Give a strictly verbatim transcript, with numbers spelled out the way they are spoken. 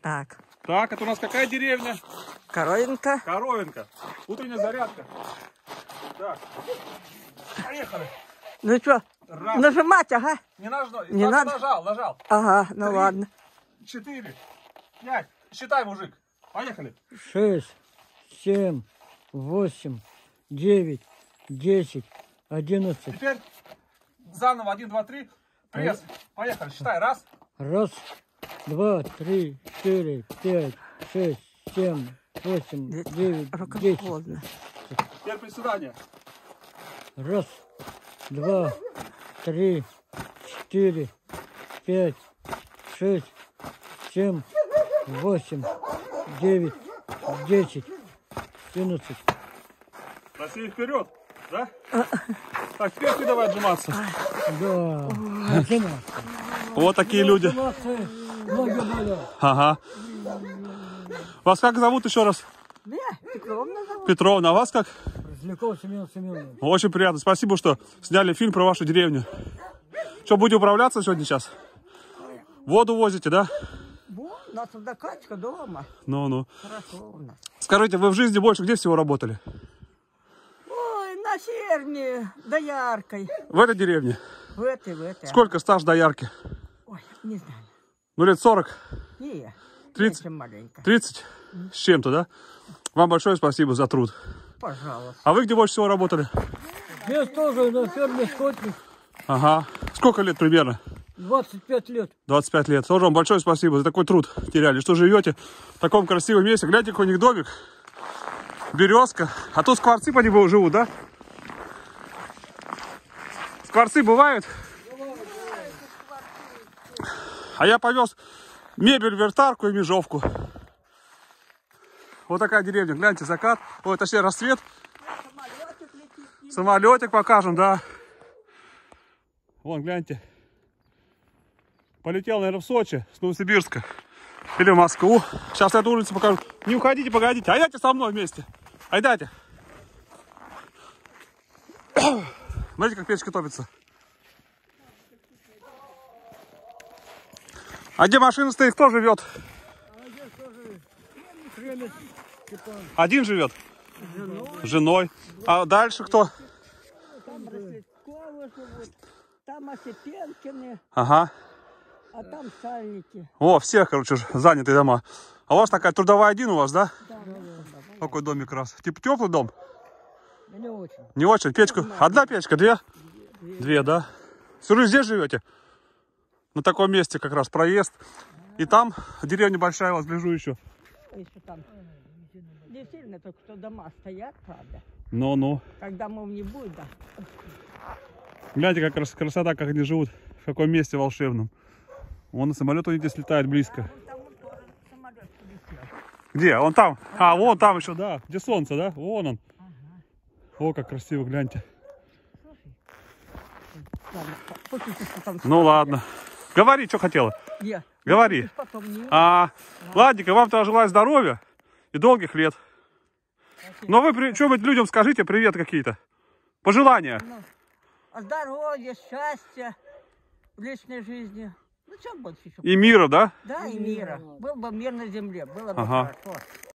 Так. Так, это у нас какая деревня? Коровенко. Коровенко. Утренняя зарядка. Так, поехали. Ну что, Раз. нажимать, ага. Не нажал, Не надо. нажал, нажал. Ага, ну Три, ладно. Четыре, пять. Считай, мужик. Поехали. Шесть, семь, восемь, девять, десять, одиннадцать. Теперь заново. Один, два, три. Пресс. Поехали. Считай. Раз. Раз, два, три, четыре, пять, шесть, семь, восемь, девять, Рука десять. холодная. Теперь приседания. Раз, два, три, четыре, пять, шесть, семь, восемь, девять, десять, одиннадцать. Россия вперед. Да? Так, теперь ты давай отжиматься. Да. Вот такие люди. Ноги болят. Ага. Вас как зовут еще раз? Да, Петровна зовут. Петровна. А вас как? Развлеков Семен Семенович. Очень приятно. Спасибо, что сняли фильм про вашу деревню. Что, будете управляться сегодня сейчас? Воду возите, да? Вон, у нас водокачка дома. Ну-ну. Хорошо у нас. Скажите, вы в жизни больше где всего работали? Ой, на Серне, дояркой. В этой деревне? В этой, в этой. Сколько стаж доярки? Ой, не знаю. Ну, лет сорок? Не, тридцать? меньше маленько. тридцать? С чем-то, да? Вам большое спасибо за труд. Пожалуйста. А вы где больше всего работали? Здесь тоже на ферме скотник. Ага. Сколько лет примерно? двадцать пять лет. двадцать пять лет. Тоже вам большое спасибо за такой труд теряли, что живете в таком красивом месте. Гляньте, какой у них домик. Березка. А тут скворцы по нему живут, да? Скворцы бывают? А я повез мебель, вертарку и межовку. Вот такая деревня. Гляньте, закат. Ой, точнее, рассвет. Самолетик покажем, да. Вон, гляньте. Полетел, наверное, в Сочи, с Новосибирска. Или в Москву. Сейчас эту улицу покажу. Не уходите, погодите. Айдайте со мной вместе. Айдайте. Смотрите, как печка топится. А где машина стоит? Кто живет? Один живет? Женой. Женой. А дальше кто? Там Рослецковы живут, там Осипенкины, Ага. а там Сальники. О, все, короче, занятые дома. А у вас такая трудовая один у вас, да? Да, да, да. Какой домик раз. Типа теплый дом? Да не очень. Не очень. Печка. Одна печка, две? Две, Две да. Всю жизнь здесь живете? На таком месте как раз проезд. И там деревня большая у вас, гляжу еще. Еще там не сильно, только что дома стоят, правда. Ну-ну. Как домов не будет, да. Гляньте, как крас красота, как они живут. В каком месте волшебном. Вон на самолет у них здесь летает близко. Вон там вот тоже самолет полетел. Где? Он там. А, вон там еще, да. Где солнце, да? Вон он. Ага. О, как красиво, гляньте. Слушай. Ладно, послушай, что там. Ну ладно. Говори, что хотела. Я. Говори. Потом не... А, ладненько, вам-то желаю здоровья и долгих лет. Но вы при... что-нибудь людям скажите, привет какие-то. Пожелания. Ну, здоровья, счастья в личной жизни. Ну, что больше еще? И мира, да? Да, и мира. Был бы мир на земле, было бы Ага. хорошо.